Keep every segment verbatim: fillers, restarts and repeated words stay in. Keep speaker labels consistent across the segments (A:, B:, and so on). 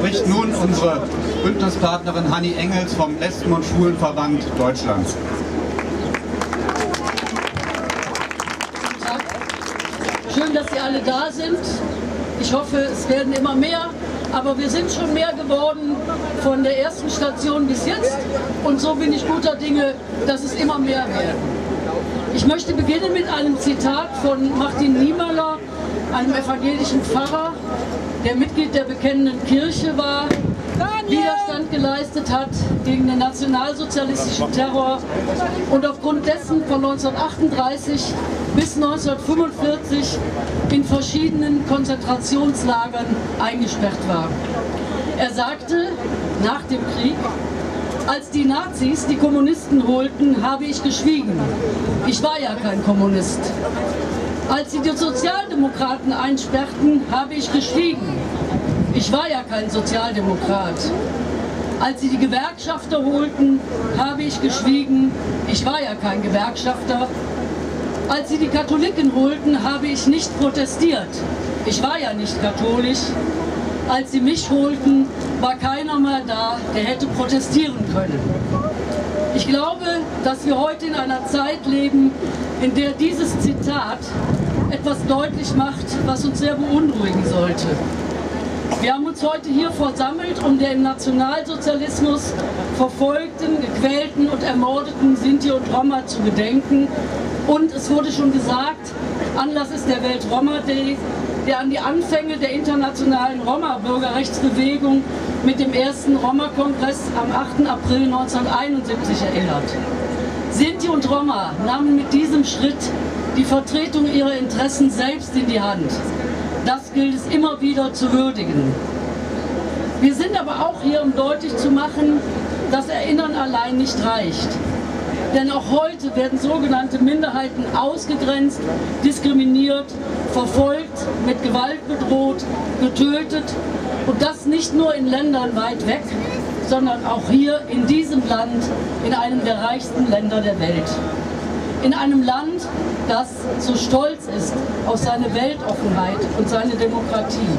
A: spricht nun unsere Bündnispartnerin Hanni Engels vom Lesben- und Schwulenverband Deutschlands.
B: Schön, dass Sie alle da sind. Ich hoffe, es werden immer mehr, aber wir sind schon mehr geworden von der ersten Station bis jetzt und so bin ich guter Dinge, dass es immer mehr werden. Ich möchte beginnen mit einem Zitat von Martin Niemöller, einem evangelischen Pfarrer, der Mitglied der Bekennenden Kirche war, Widerstand geleistet hat gegen den nationalsozialistischen Terror und aufgrund dessen von neunzehnhundertachtunddreißig bis neunzehnhundertfünfundvierzig in verschiedenen Konzentrationslagern eingesperrt war. Er sagte nach dem Krieg: Als die Nazis die Kommunisten holten, habe ich geschwiegen. Ich war ja kein Kommunist. Als sie die Sozialdemokraten einsperrten, habe ich geschwiegen. Ich war ja kein Sozialdemokrat. Als sie die Gewerkschafter holten, habe ich geschwiegen. Ich war ja kein Gewerkschafter. Als sie die Katholiken holten, habe ich nicht protestiert. Ich war ja nicht katholisch. Als sie mich holten, war keiner mehr da, der hätte protestieren können. Ich glaube, dass wir heute in einer Zeit leben, in der dieses Zitat etwas deutlich macht, was uns sehr beunruhigen sollte. Wir haben uns heute hier versammelt, um der im Nationalsozialismus verfolgten, gequälten und ermordeten Sinti und Roma zu gedenken. Und es wurde schon gesagt, Anlass ist der Welt-Roma-Day, der an die Anfänge der internationalen Roma-Bürgerrechtsbewegung mit dem ersten Roma-Kongress am achten April neunzehnhunderteinundsiebzig erinnert. Sinti und Roma nahmen mit diesem Schritt die Vertretung ihrer Interessen selbst in die Hand. Das gilt es immer wieder zu würdigen. Wir sind aber auch hier, um deutlich zu machen, dass Erinnern allein nicht reicht. Denn auch heute werden sogenannte Minderheiten ausgegrenzt, diskriminiert, verfolgt, mit Gewalt bedroht, getötet. Und das nicht nur in Ländern weit weg, sondern auch hier in diesem Land, in einem der reichsten Länder der Welt. In einem Land, das so stolz ist auf seine Weltoffenheit und seine Demokratie.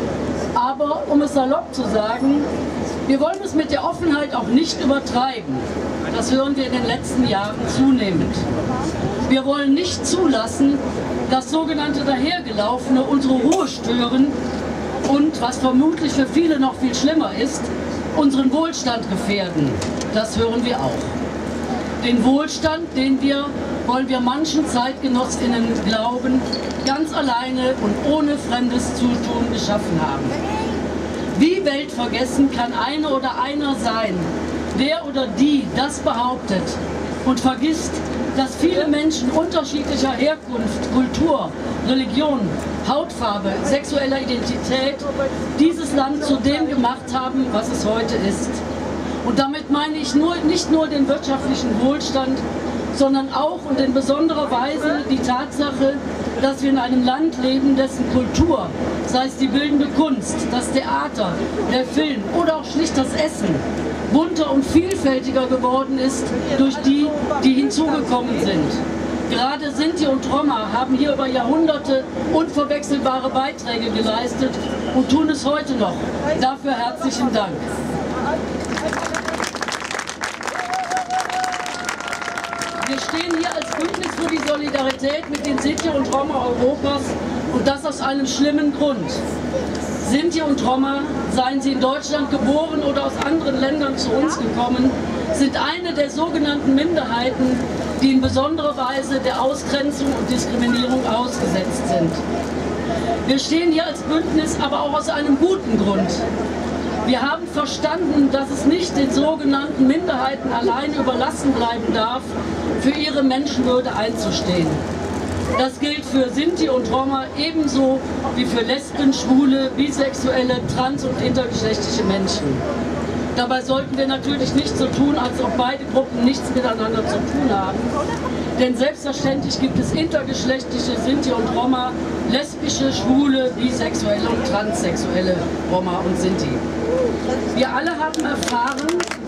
B: Aber, um es salopp zu sagen, wir wollen es mit der Offenheit auch nicht übertreiben. Das hören wir in den letzten Jahren zunehmend. Wir wollen nicht zulassen, dass sogenannte Dahergelaufene unsere Ruhe stören und, was vermutlich für viele noch viel schlimmer ist, unseren Wohlstand gefährden. Das hören wir auch. Den Wohlstand, den wir, wollen wir manchen ZeitgenossInnen glauben, ganz alleine und ohne fremdes Zutun geschaffen haben. Wie weltvergessen kann eine oder einer sein, der oder die das behauptet und vergisst, dass viele Menschen unterschiedlicher Herkunft, Kultur, Religion, Hautfarbe, sexueller Identität dieses Land zu dem gemacht haben, was es heute ist. Und damit meine ich nur, nicht nur den wirtschaftlichen Wohlstand, sondern auch und in besonderer Weise die Tatsache, dass wir in einem Land leben, dessen Kultur, sei es die bildende Kunst, das Theater, der Film oder auch schlicht das Essen, bunter und vielfältiger geworden ist durch die, die hinzugekommen sind. Gerade Sinti und Roma haben hier über Jahrhunderte unverwechselbare Beiträge geleistet und tun es heute noch. Dafür herzlichen Dank. Wir stehen hier als Bündnis für die Solidarität mit den Sinti und Roma Europas und das aus einem schlimmen Grund. Sinti und Roma, seien sie in Deutschland geboren oder aus anderen Ländern zu uns gekommen, sind eine der sogenannten Minderheiten, die in besonderer Weise der Ausgrenzung und Diskriminierung ausgesetzt sind. Wir stehen hier als Bündnis aber auch aus einem guten Grund. Wir haben verstanden, dass es nicht den sogenannten Minderheiten allein überlassen bleiben darf, für ihre Menschenwürde einzustehen. Das gilt für Sinti und Roma ebenso wie für Lesben, Schwule, Bisexuelle, trans- und intergeschlechtliche Menschen. Dabei sollten wir natürlich nicht so tun, als ob beide Gruppen nichts miteinander zu tun haben. Denn selbstverständlich gibt es intergeschlechtliche Sinti und Roma, lesbische, schwule, bisexuelle und transsexuelle Roma und Sinti. Wir alle haben erfahren,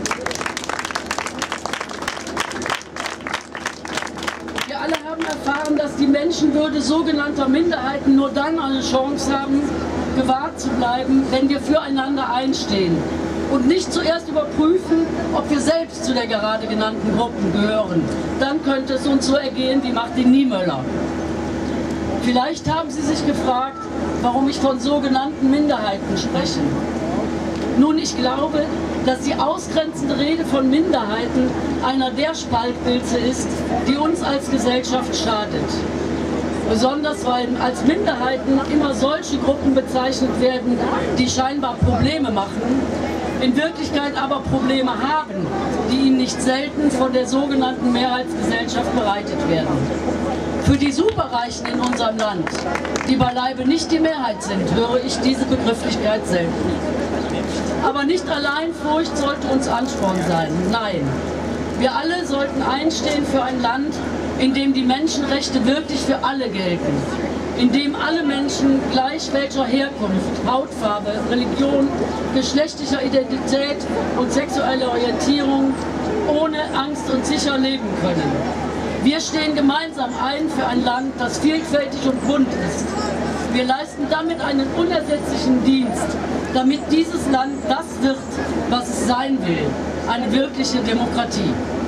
B: wir alle haben erfahren, dass die Menschenwürde sogenannter Minderheiten nur dann eine Chance haben, gewahrt zu bleiben, wenn wir füreinander einstehen und nicht zuerst überprüfen, ob wir selbst zu der gerade genannten Gruppen gehören. Dann könnte es uns so ergehen wie Martin Niemöller. Vielleicht haben Sie sich gefragt, warum ich von sogenannten Minderheiten spreche. Nun, ich glaube, dass die ausgrenzende Rede von Minderheiten einer der Spaltpilze ist, die uns als Gesellschaft schadet. Besonders weil als Minderheiten immer solche Gruppen bezeichnet werden, die scheinbar Probleme machen, in Wirklichkeit aber Probleme haben, die ihnen nicht selten von der sogenannten Mehrheitsgesellschaft bereitet werden. Für die Superreichen in unserem Land, die beileibe nicht die Mehrheit sind, höre ich diese Begrifflichkeit selten. Aber nicht allein Furcht sollte uns Ansporn sein, nein. Wir alle sollten einstehen für ein Land, in dem die Menschenrechte wirklich für alle gelten, in dem alle Menschen gleich welcher Herkunft, Hautfarbe, Religion, geschlechtlicher Identität und sexueller Orientierung ohne Angst und sicher leben können. Wir stehen gemeinsam ein für ein Land, das vielfältig und bunt ist. Wir leisten damit einen unersetzlichen Dienst, damit dieses Land das wird, was es sein will, eine wirkliche Demokratie.